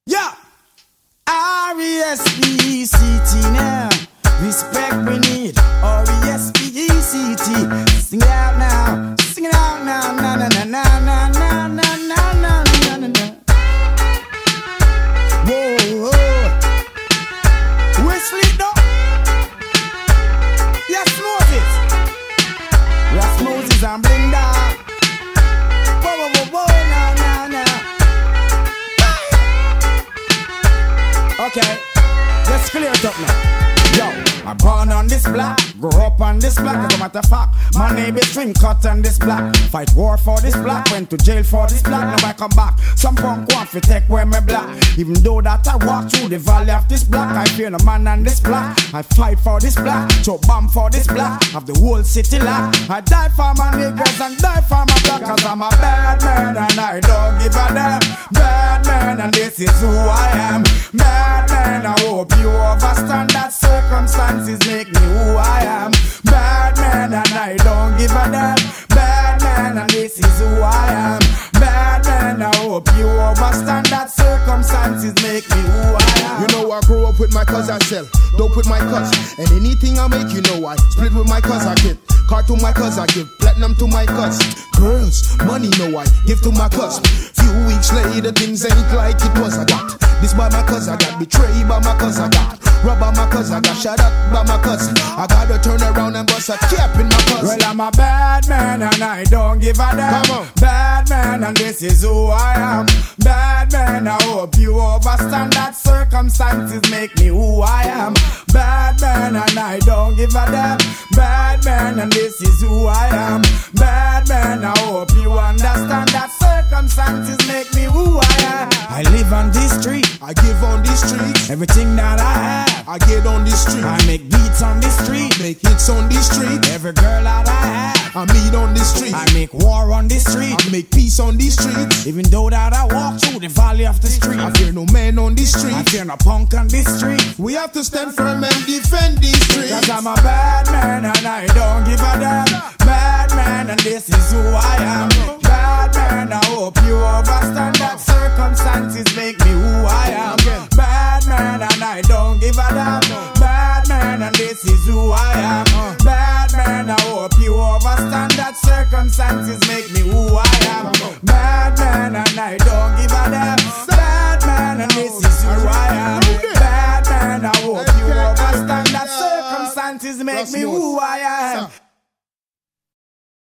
Yeah, R-E-S-P-E-C-T now. Respect we need. R-E-S-P-E-C-T. Sing it out now. Sing it out now. Na na na na na na na na na na na. Whoa, whoa. We sleep though. Yes, Moses. Yes, Moses and Bling Dog. Whoa, whoa, whoa, whoa. Now, now, now. Okay, let's clear it up now. Yo, I'm born on this block, grew up on this block. As a matter of fact, my name is Twin Cut on this block. Fight war for this block, went to jail for this block. Now I come back, some punk want to take away my block. Even though that I walk through the valley of this block, I fear no man on this block. I fight for this block, so bomb for this block. Have the whole city locked. I die for my niggas and die for my block. Cause I'm a bad man and I don't give a damn. Bad man and this is who I am. Bad man, I hope you understand that circumstances make me who I am. Bad man and I don't give a damn. Bad man and this is who I am. Bad man, I hope you understand that circumstances make me who I am. You know I grew up with my cousin Cell, dope with my cuts, and anything I make, you know I split with my cousin kid. Car to my cousin, give platinum to my cuts. Girls, money no I give to my cuts. Few weeks later things ain't like it was. I got this by my cousin, I got betrayed by my cousin, I got robbed by my cousin, I got shot up by my cousin. I gotta turn around and bust a cap in my cousin. Well, I'm a bad man and I don't give a damn. Come on. Bad man and this is who I am. Bad man, I hope you understand that circumstances make me who I am. Bad man and I don't give a damn. Bad man and this is who I am. Bad man, I hope you understand that circumstances make me who I am. I live on this street, I give on these streets, everything that I have. I get on these streets, I make beats on this street, make hits on these streets, every girl that I have. I meet on this street, I make war on this street, I make peace on these streets. even though that I walk through the valley of the street. I fear no man on this I street. fear no punk on this street. We have to stand firm and defend these streets. Cause I'm a bad man and I don't give a damn. Bad man and this is who I am. Bad man, I hope you understand that circumstances make me who I am. Bad man and I don't give a damn. Bad man and this is who I am. Bad man, I hope you understand that circumstances make me who I am. Bad man and I don't give a damn. Bad man and this is who I am. Bad man, I hope you understand that circumstances make me who I am.